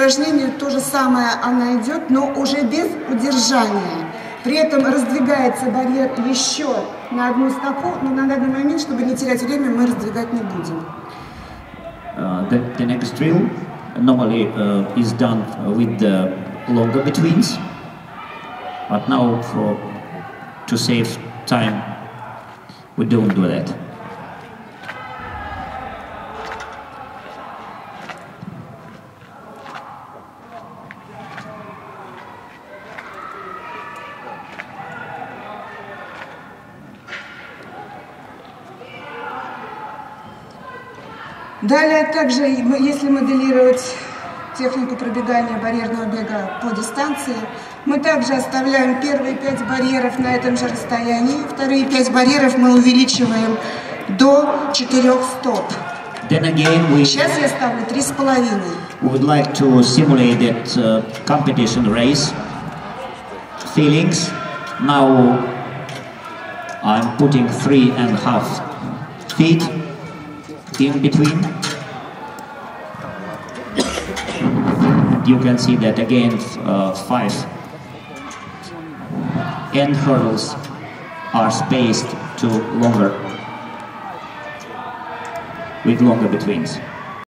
упражнению то же самое она идет, но уже без удержания. При этом раздвигается барьер еще на одну стопу, но на данный момент, чтобы не терять время, мы раздвигать не будем. The next drill normally is done with the longer betweens, but now to save time we don't do that. Далее также, если моделировать технику пробегания барьерного бега по дистанции, мы также оставляем первые 5 барьеров на этом же расстоянии, вторые 5 барьеров мы увеличиваем до 4 стоп. Сейчас я ставлю 3,5. We would like to simulate that competition race feelings. Now I'm putting 3.5 feet in between. You can see that again 5 end hurdles are spaced to longer with longer betweens.